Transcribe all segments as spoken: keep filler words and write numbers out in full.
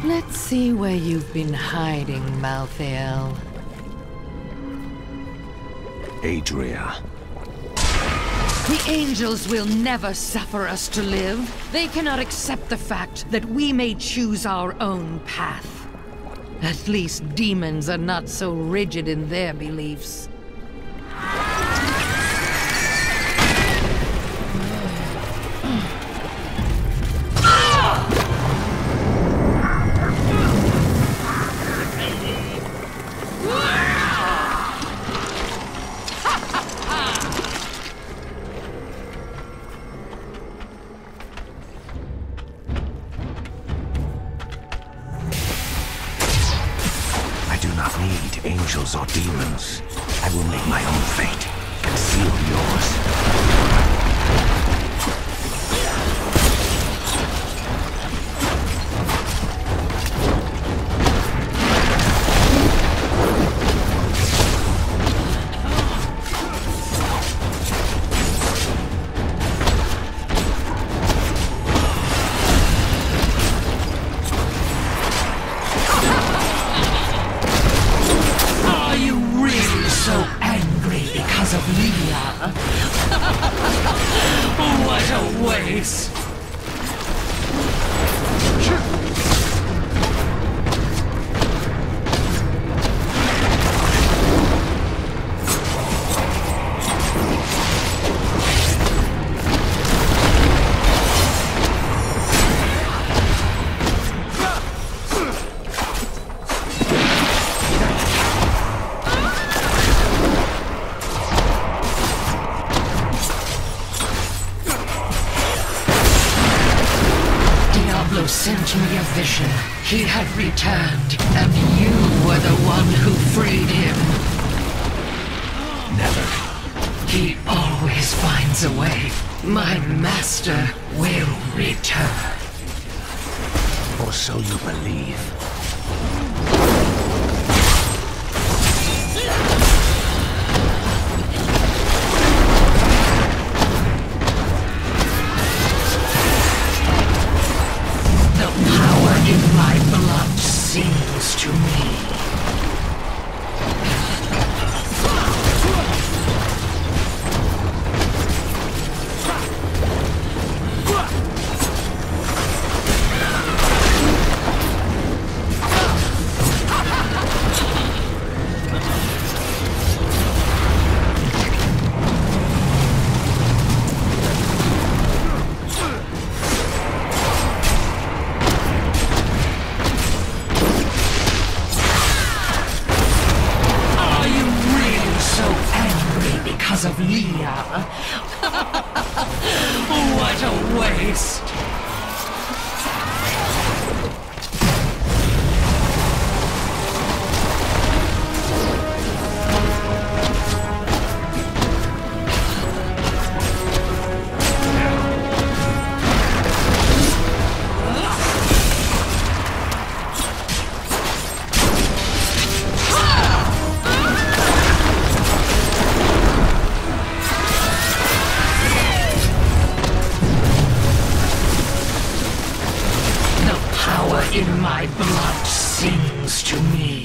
Let's see where you've been hiding, Malthael. Adria. The angels will never suffer us to live. They cannot accept the fact that we may choose our own path. At least demons are not so rigid in their beliefs. Angels or demons. I will make my own fate and seal yours. What a waste! Sent me a vision. He had returned, and you were the one who freed him. Never. He always finds a way. My master will return. Or so you believe. In my blood sings to me. Of Leah. What a waste! In my blood sings to me.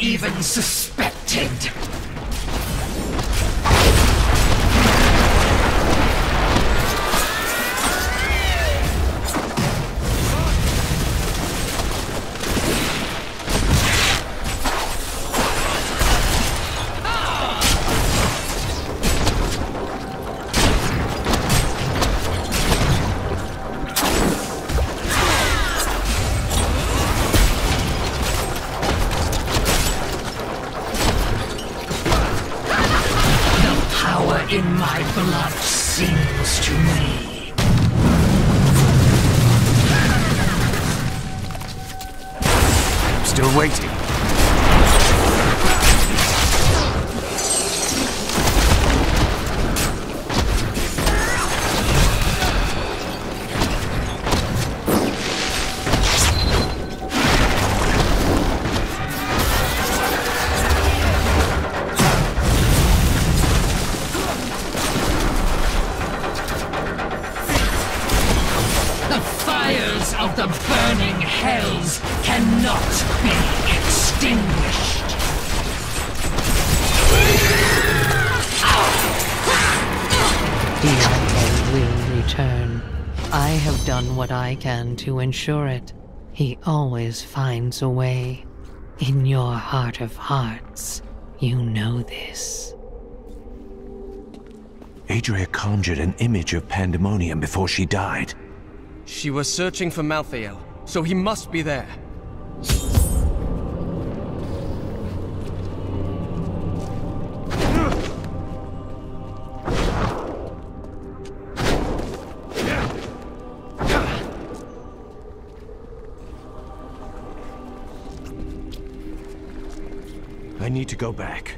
even suspected. In my blood sings to me. Still waiting. Of the burning hells cannot be extinguished. Diante will return. I have done what I can to ensure it. He always finds a way. In your heart of hearts, you know this. Adria conjured an image of Pandemonium before she died. She was searching for Malthael, so he must be there. I need to go back.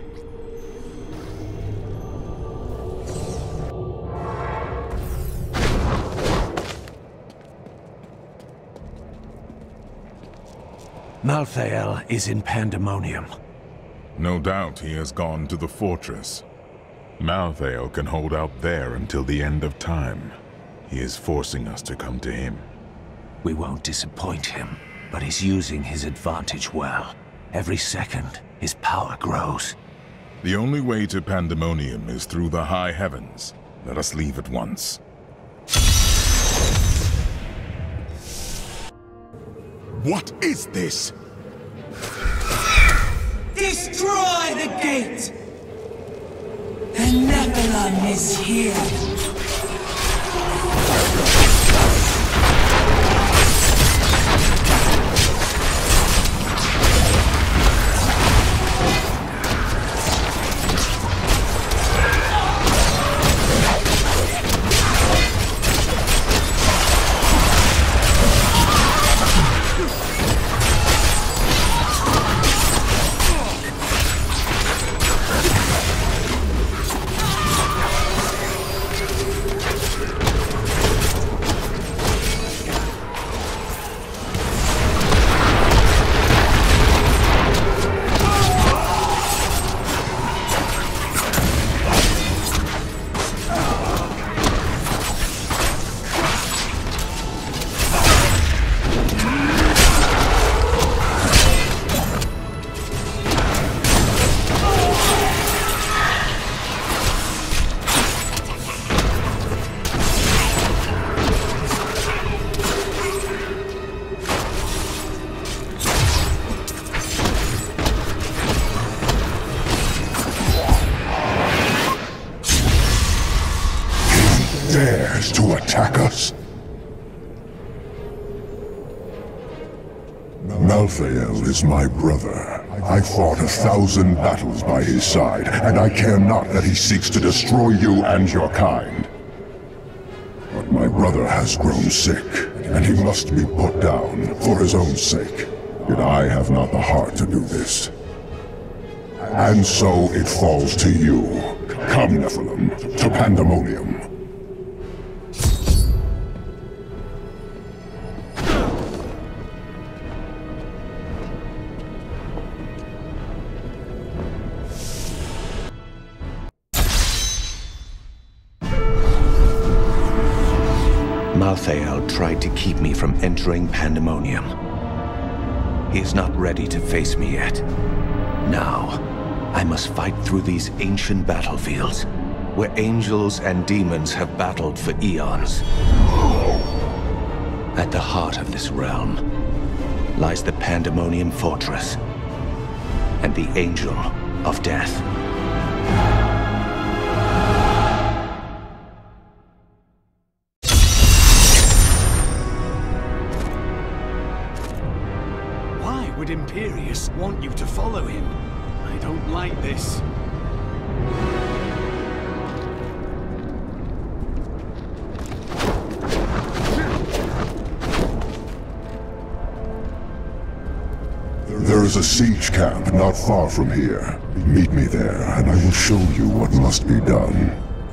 Malthael is in Pandemonium. No doubt he has gone to the fortress. Malthael can hold out there until the end of time. He is forcing us to come to him. We won't disappoint him, but he's using his advantage well. Every second, his power grows. The only way to Pandemonium is through the high heavens. Let us leave at once. What is this? Destroy the gate! The Nephilim is here! Dares to attack us? Malthael is my brother. I fought a thousand battles by his side, and I care not that he seeks to destroy you and your kind. But my brother has grown sick, and he must be put down for his own sake. Yet I have not the heart to do this. And so it falls to you. Come, Nephilim, to Pandemonium. Malthael tried to keep me from entering Pandemonium. He is not ready to face me yet. Now, I must fight through these ancient battlefields, where angels and demons have battled for eons. At the heart of this realm lies the Pandemonium Fortress and the Angel of Death. Why would Imperius want you to follow him? I don't like this. There is a siege camp not far from here. Meet me there, and I will show you what must be done.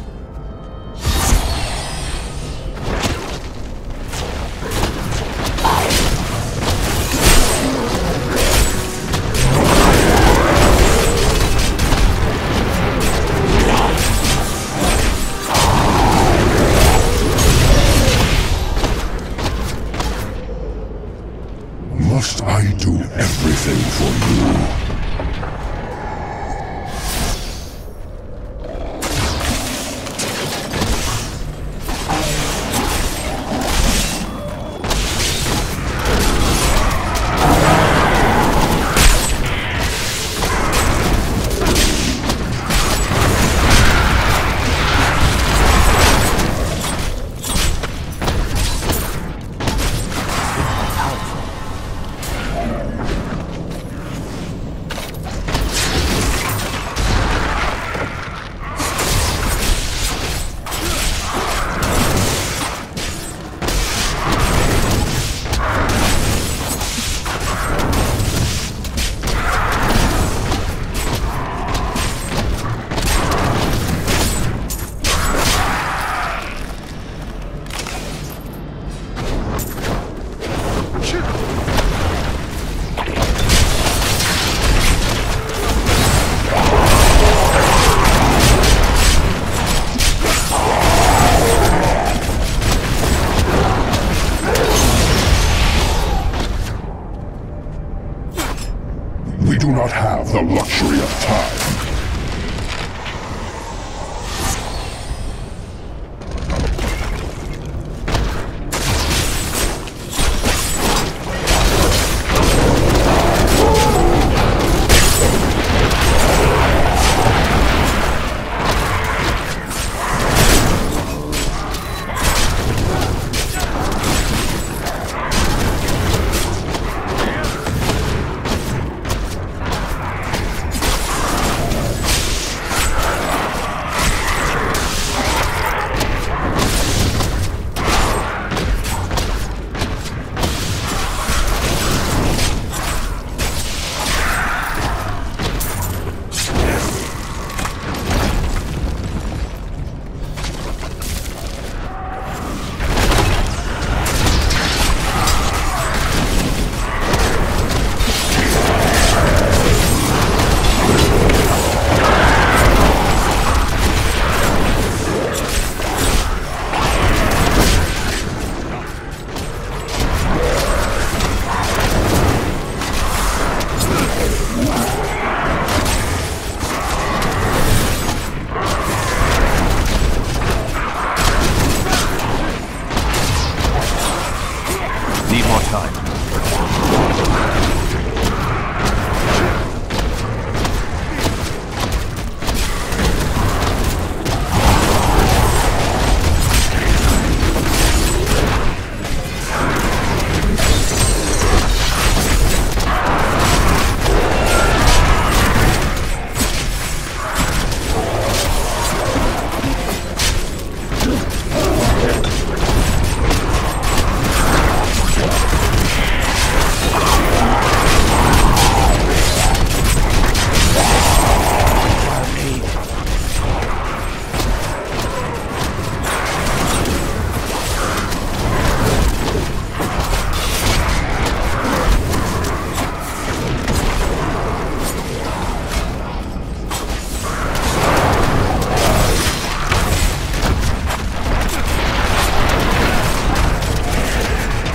Must I do everything for you? We do not have the luxury of time. Need more time.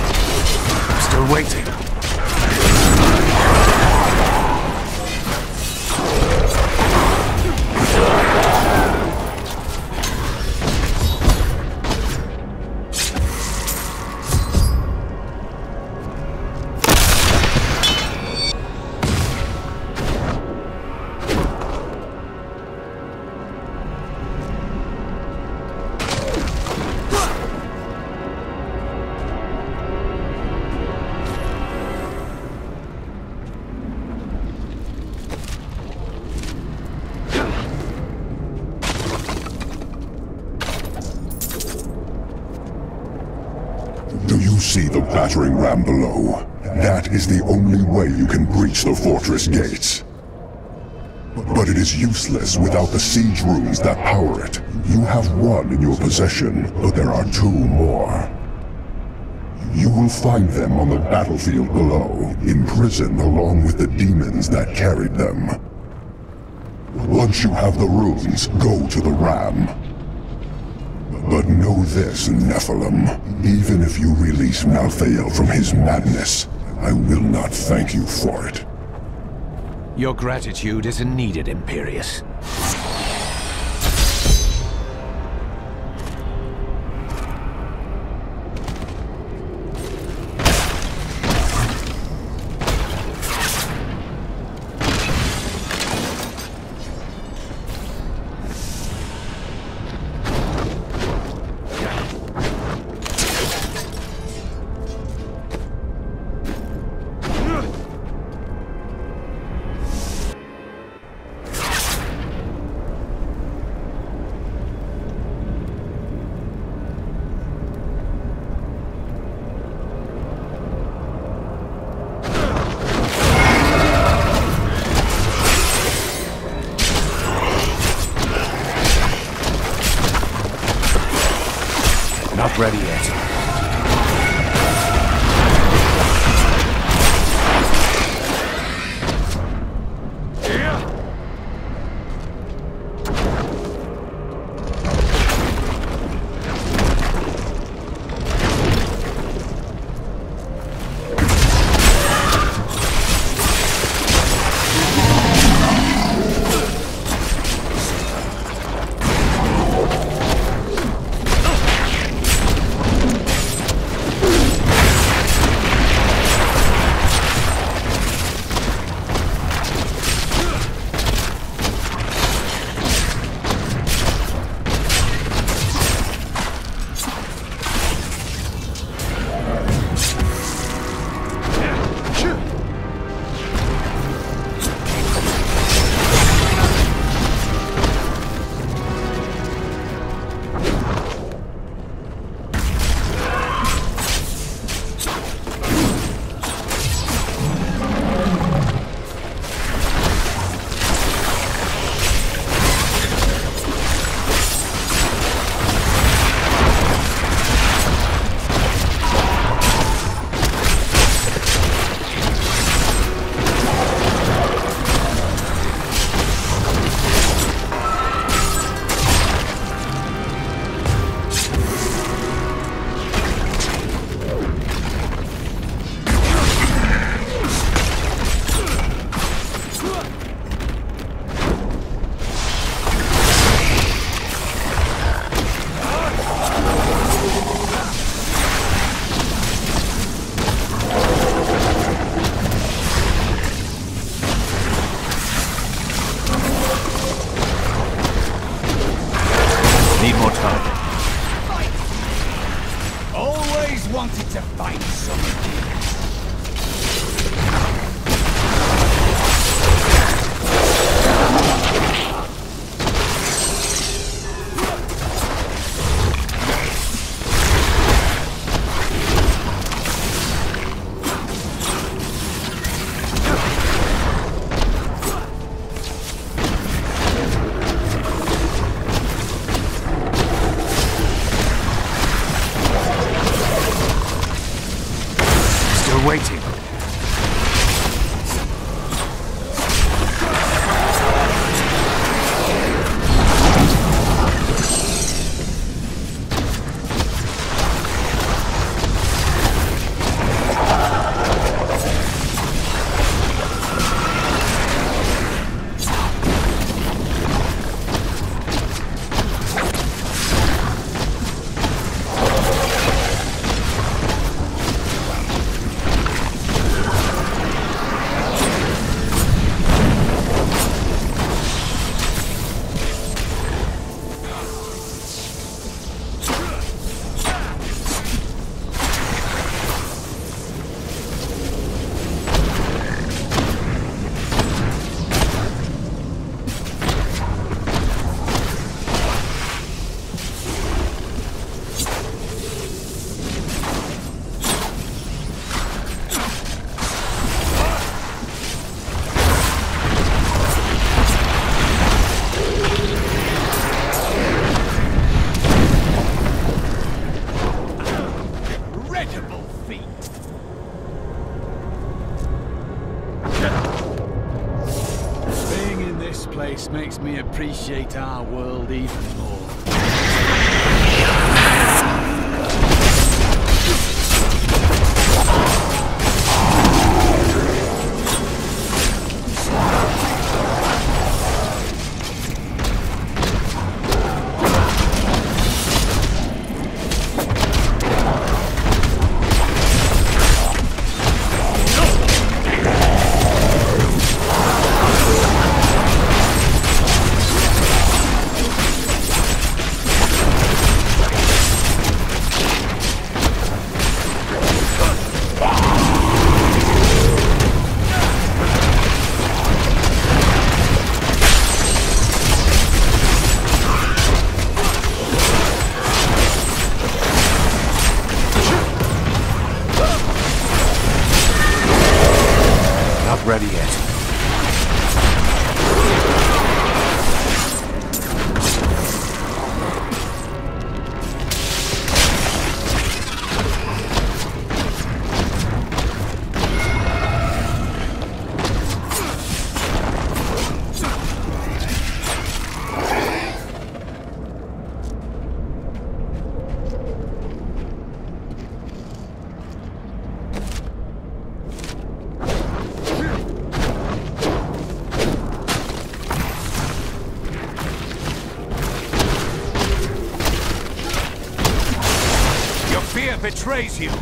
Waiting. see the battering ram below. That is the only way you can breach the fortress gates. But it is useless without the siege rooms that power it. You have one in your possession, but there are two more. You will find them on the battlefield below, imprisoned along with the demons that carried them. Once you have the runes, go to the ram. But know this, Nephilim. Even if you release Malthael from his madness, I will not thank you for it. Your gratitude isn't needed, Imperius. Not ready yet. Need more time. Always wanted to fight something. Waiting. place makes me appreciate our world even more. Ready yet. Fear betrays you.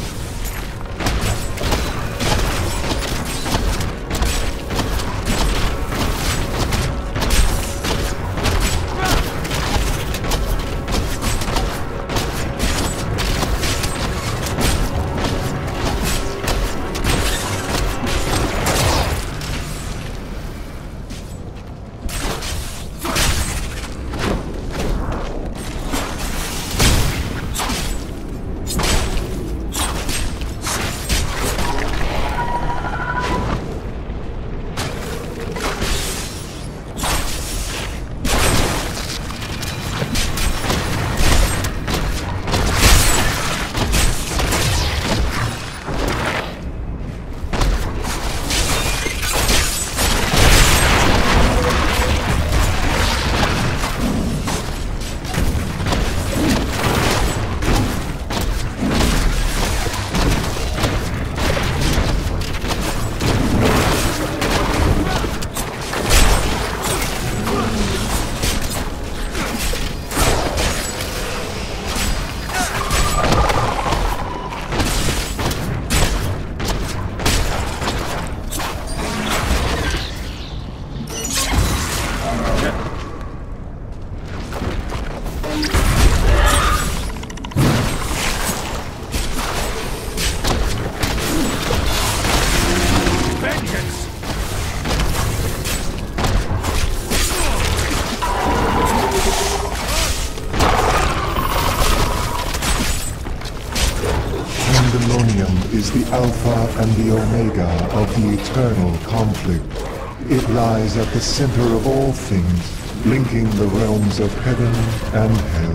Is the Alpha and the Omega of the eternal conflict. It lies at the center of all things, linking the realms of heaven and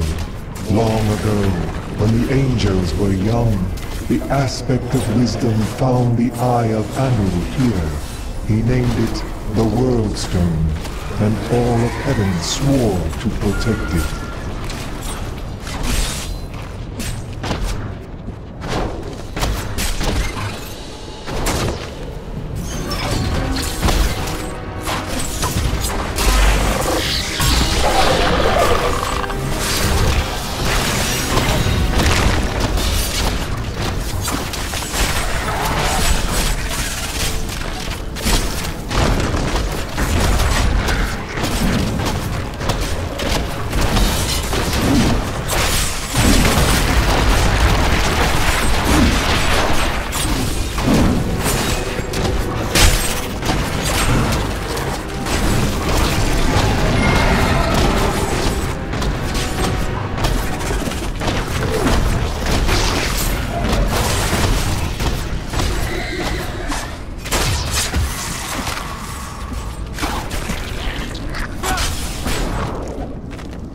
hell. Long ago, when the angels were young, the aspect of wisdom found the eye of Anu here. He named it the World Stone, and all of heaven swore to protect it.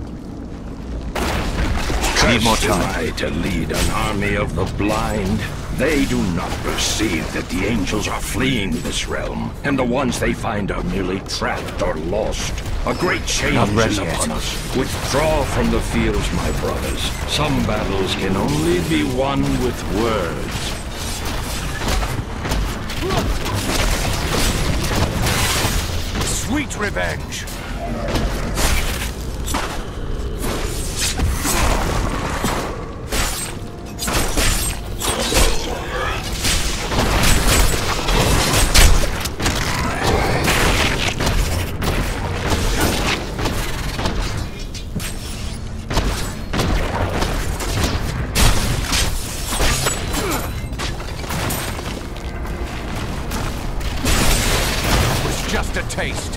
Try to lead an army of the blind. They do not perceive that the angels are fleeing this realm, and the ones they find are merely trapped or lost. A great change is upon us. Withdraw from the fields, my brothers. Some battles can only be won with words. Sweet revenge! Just a taste.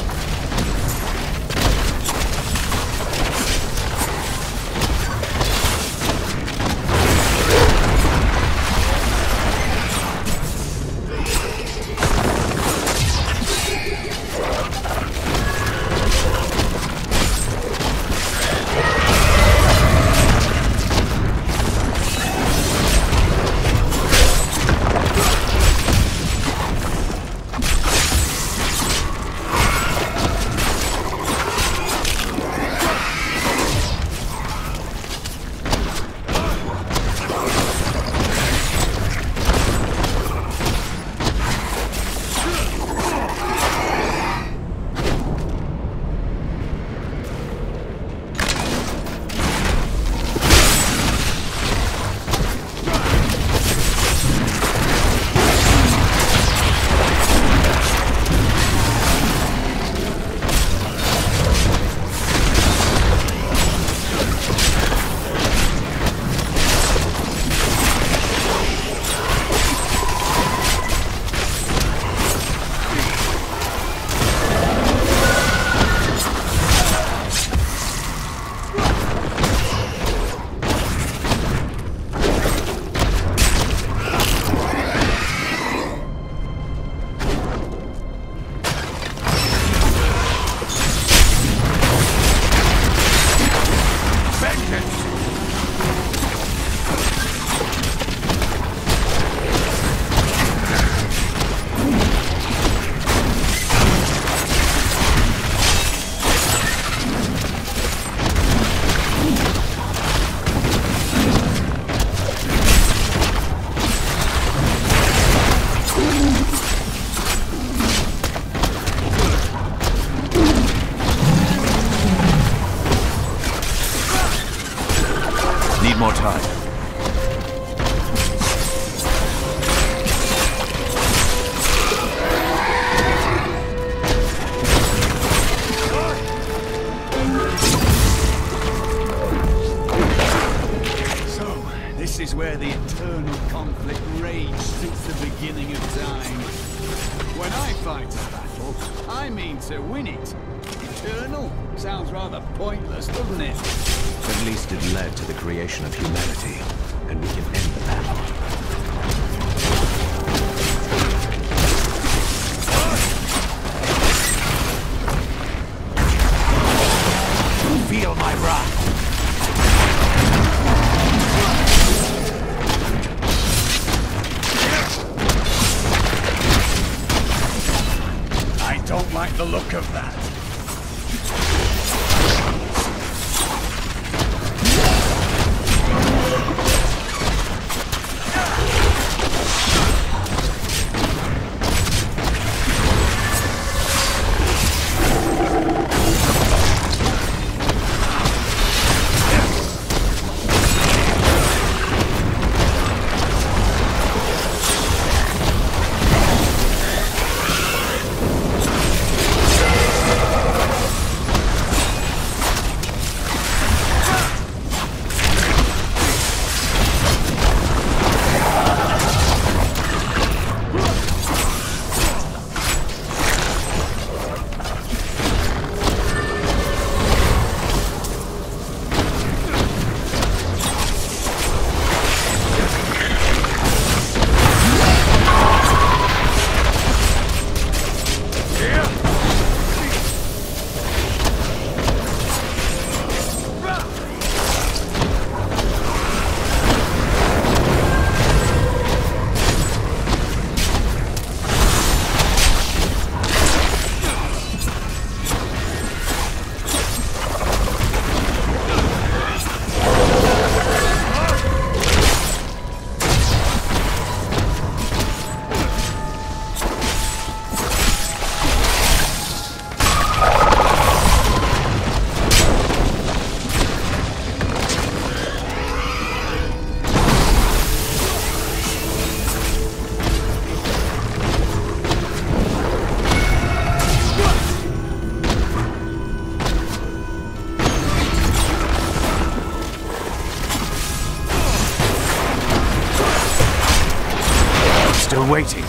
More time. So, this is where the eternal conflict raged since the beginning of time. When I fight a battle, I mean to win it. Eternal? Sounds rather pointless, doesn't it? At least it led to the creation of humanity, and we can end the battle. Feel my wrath! I don't like the look of that. Still waiting.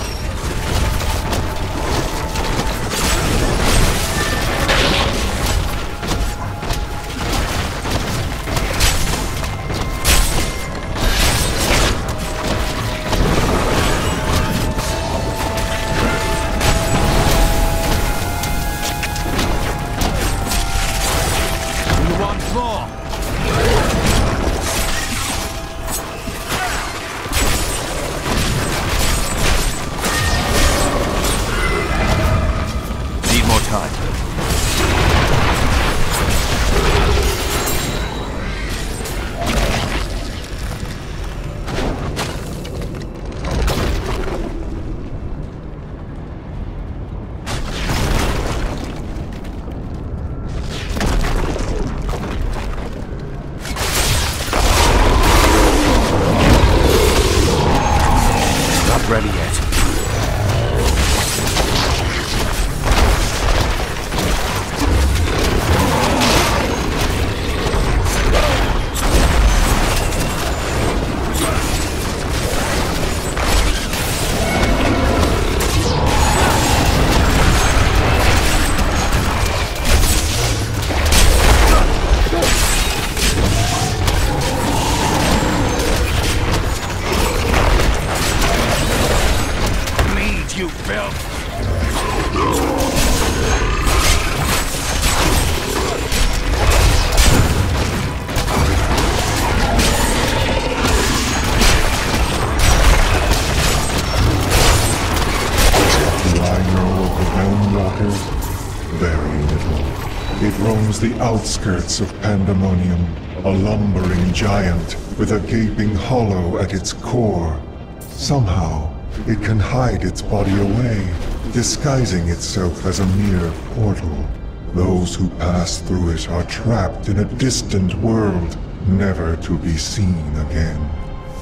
Ready yet. Very little. It roams the outskirts of Pandemonium, a lumbering giant with a gaping hollow at its core. Somehow, it can hide its body away, disguising itself as a mere portal. Those who pass through it are trapped in a distant world, never to be seen again.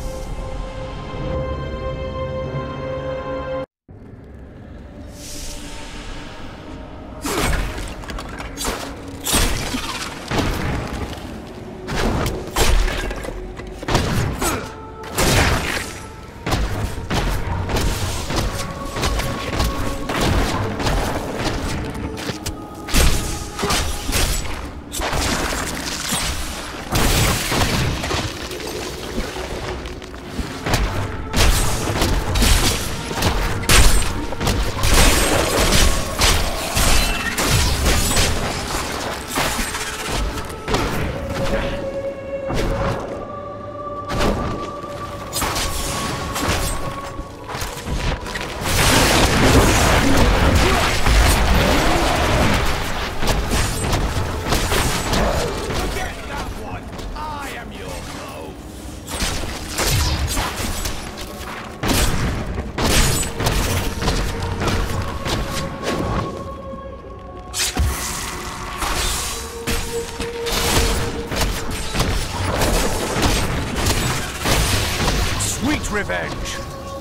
Revenge!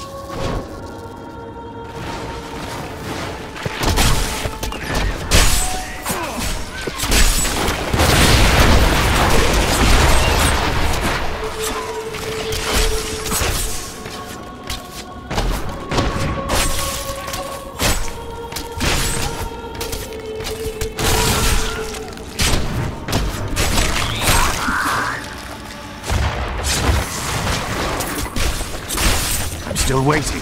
Still waiting.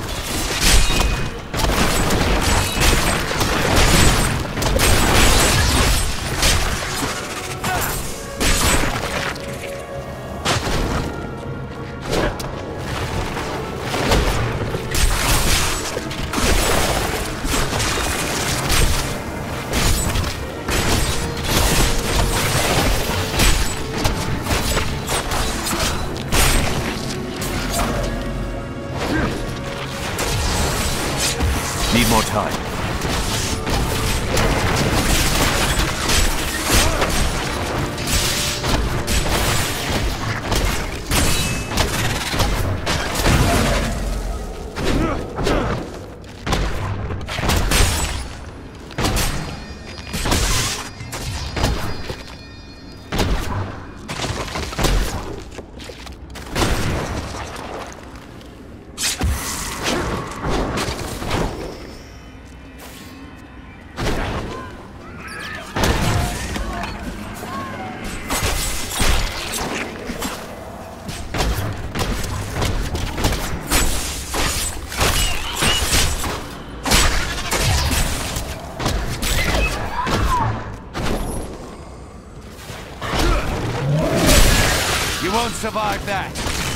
Need more time. survive that.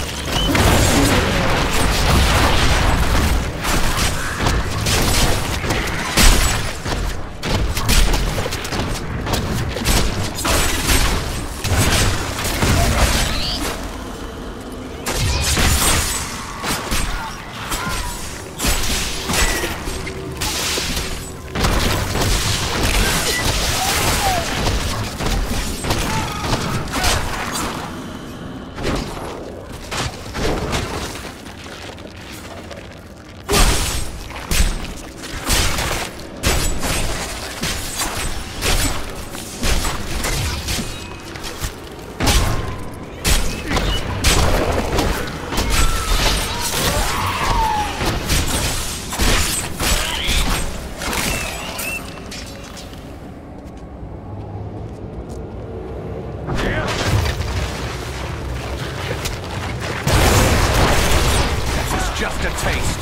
Just a taste.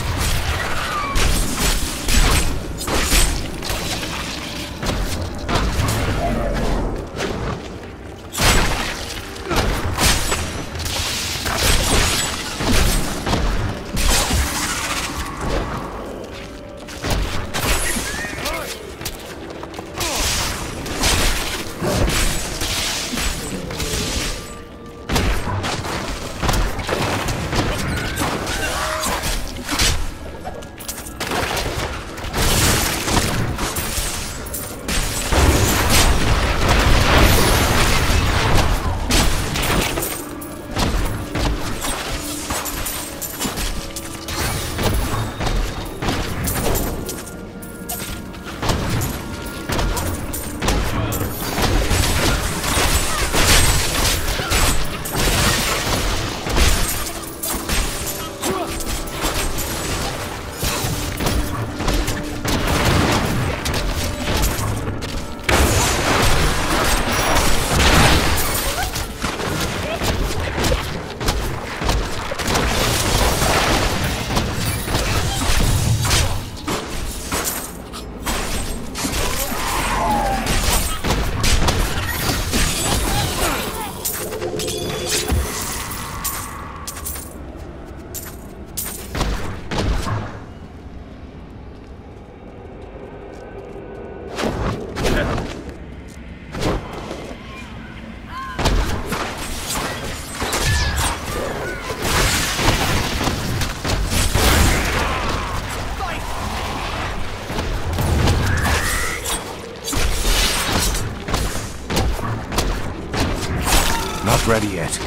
Not ready yet.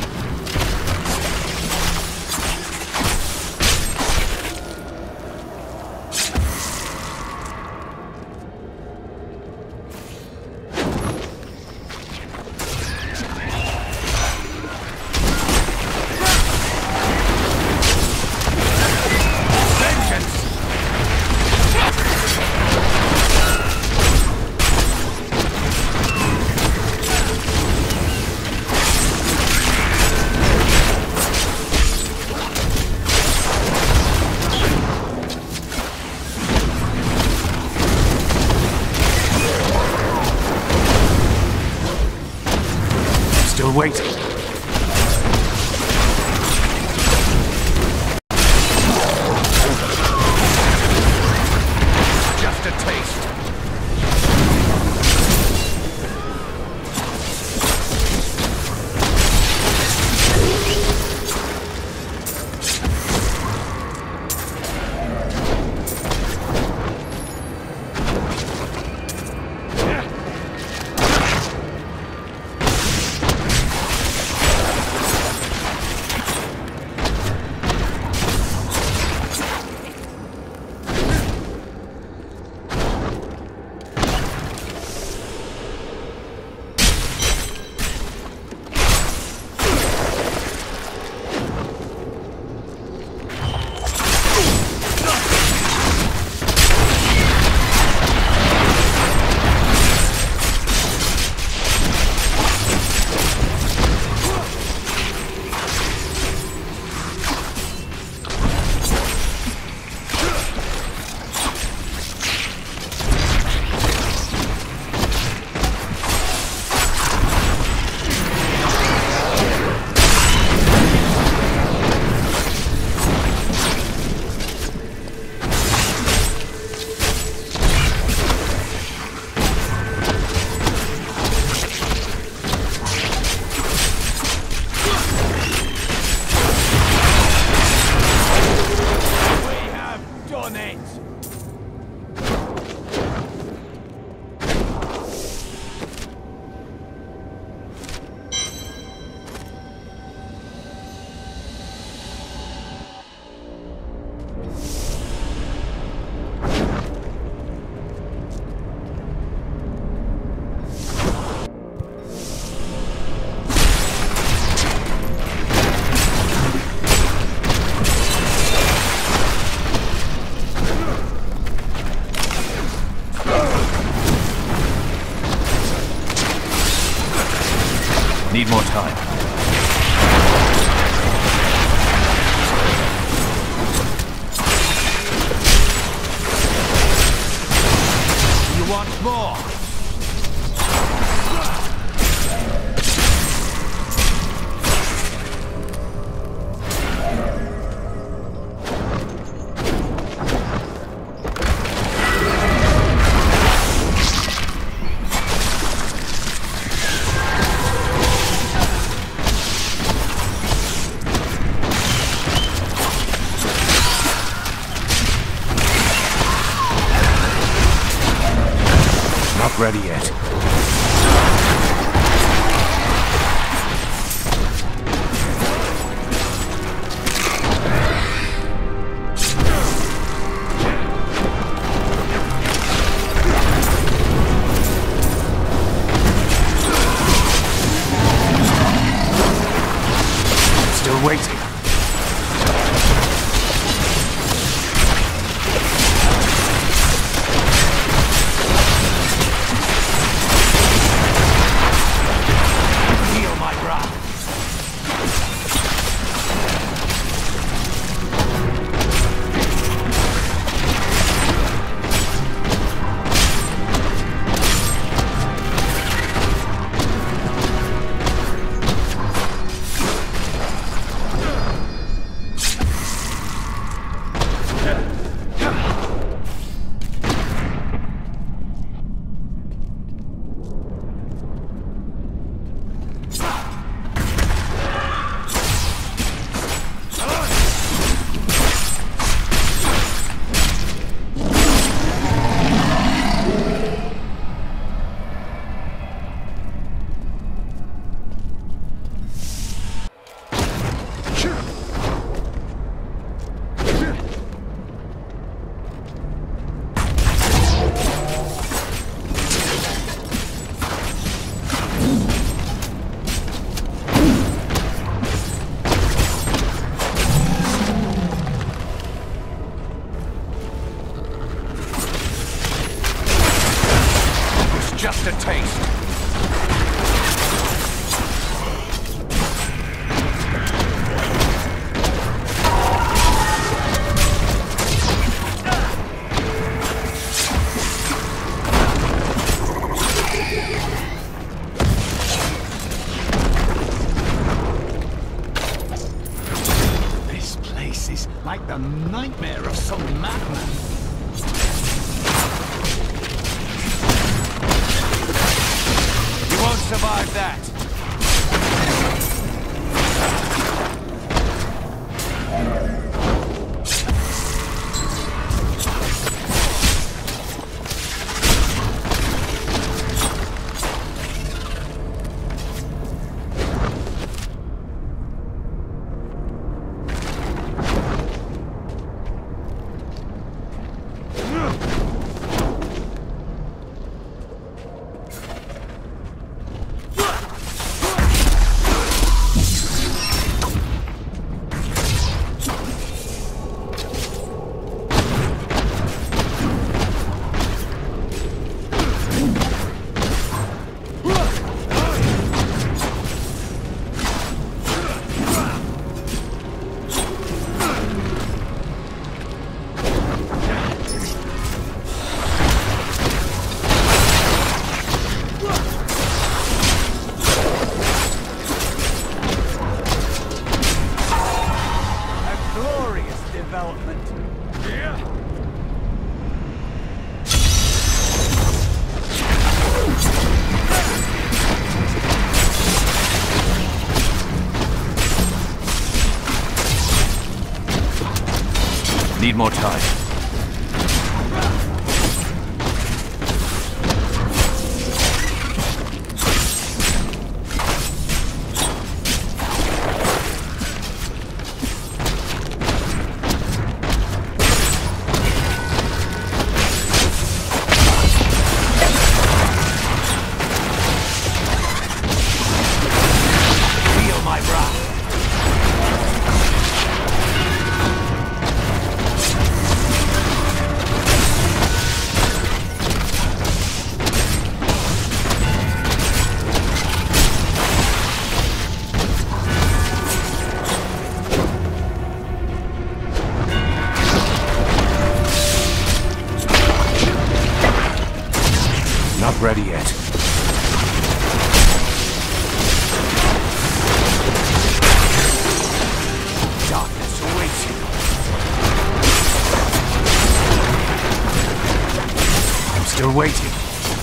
Still waiting. Just a taste. on it! Need more time. You want more? Not ready yet. Still waiting. Just a taste. This place is like the nightmare of some madman. Won't survive that. Need more time. Not ready yet. Darkness awaits you. I'm still waiting.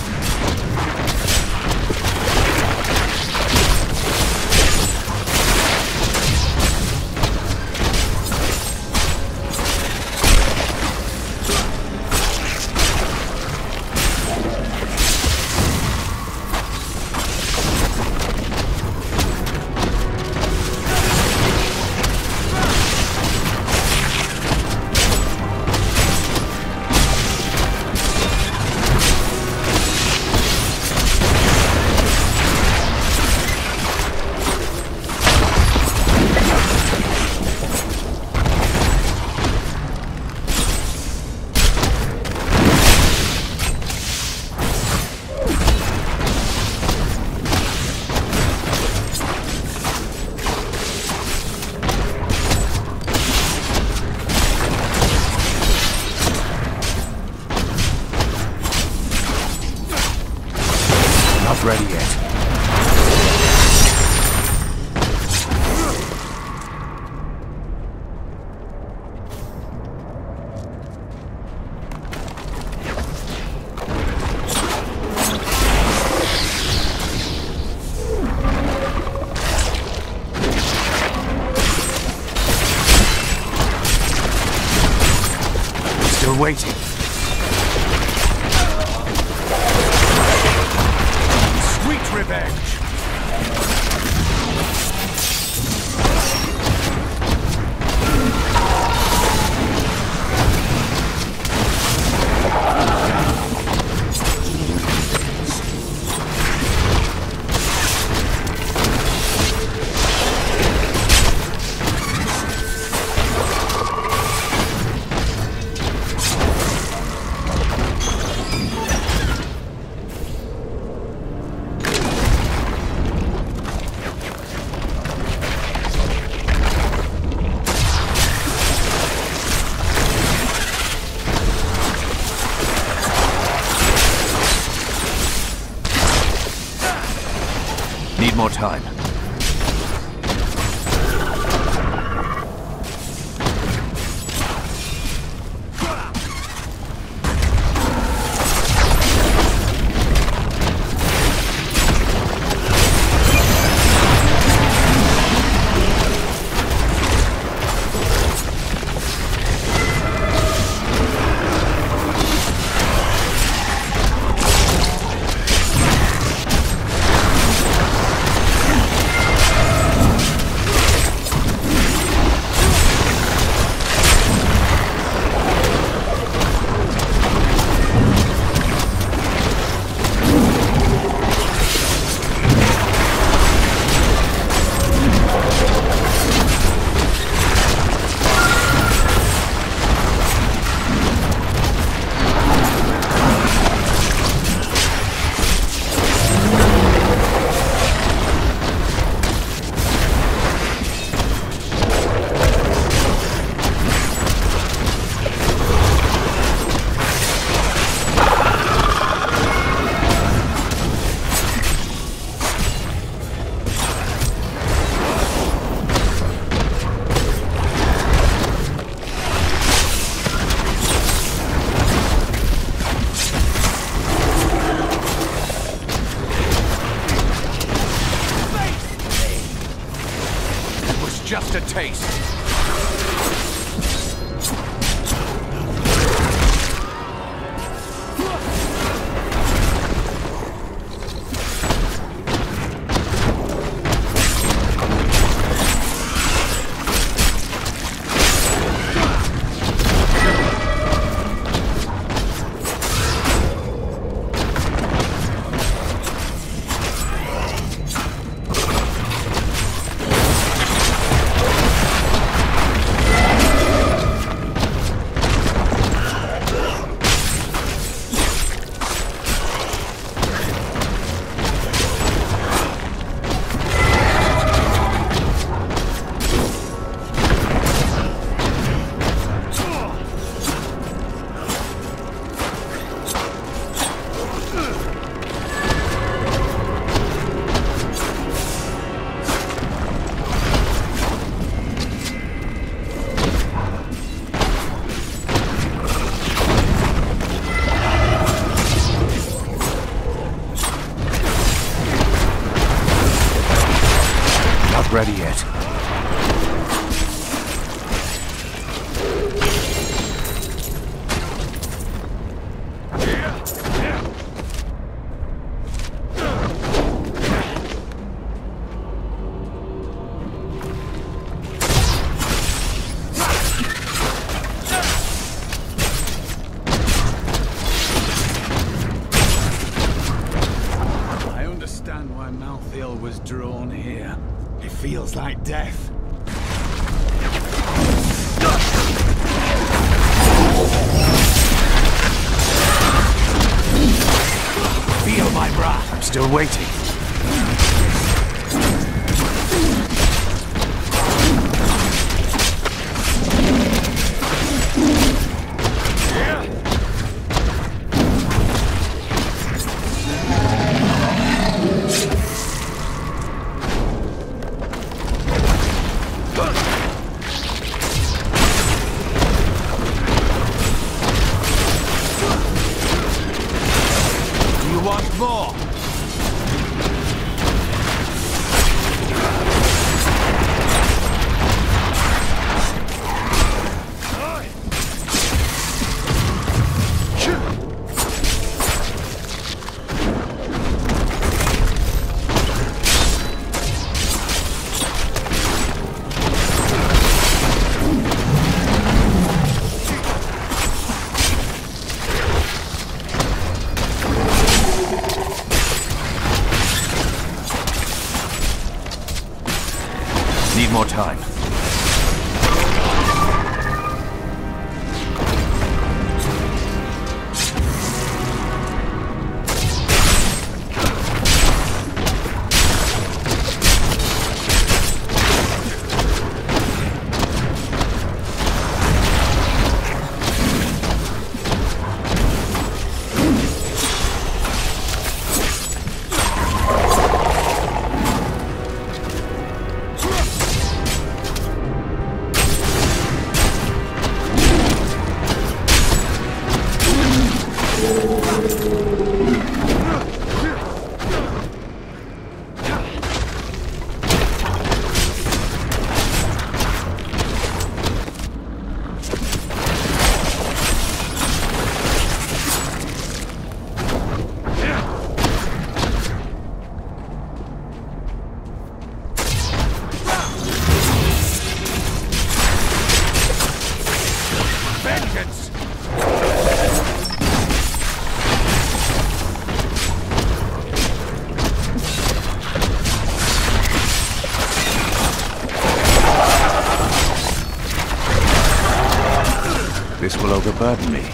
Not ready yet. Still waiting. Sweet revenge! Need more time. Just a taste. ready yet. Malthael was drawn here. It feels like death. Feel my wrath. I'm still waiting. More! Need more time. Vengeance! This will overburden me.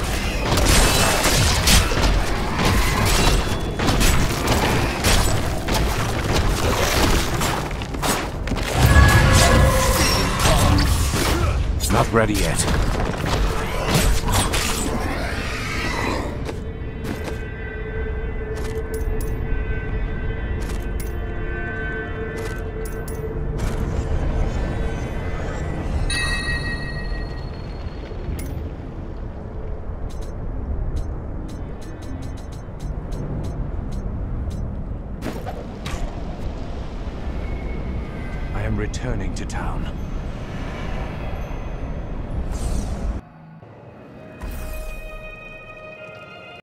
Not ready yet. I am returning to town.